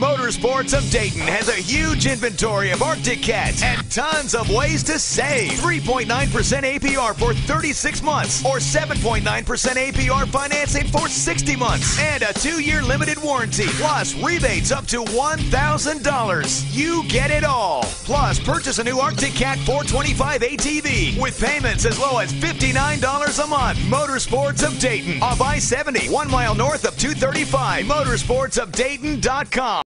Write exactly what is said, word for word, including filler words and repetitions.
Motorsports of Dayton has a huge inventory of Arctic Cats and tons of ways to save. three point nine percent A P R for thirty-six months or seven point nine percent A P R financing for sixty months and a two-year limited warranty plus rebates up to one thousand dollars. You get it all. Plus, purchase a new Arctic Cat four twenty-five A T V with payments as low as fifty-nine dollars a month. Motorsports of Dayton off I seventy, one mile north of two thirty-five. motorsports of dayton dot com.